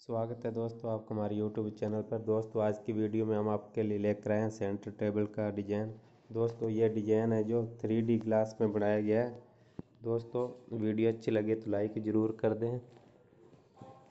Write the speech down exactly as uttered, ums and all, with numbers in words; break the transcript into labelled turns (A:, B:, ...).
A: स्वागत है दोस्तों आपको हमारे यूट्यूब चैनल पर। दोस्तों आज की वीडियो में हम आपके लिए लेकर आए हैं सेंटर टेबल का डिज़ाइन। दोस्तों ये डिज़ाइन है जो थ्री डी ग्लास में बनाया गया है। दोस्तों वीडियो अच्छी लगे तो लाइक ज़रूर कर दें।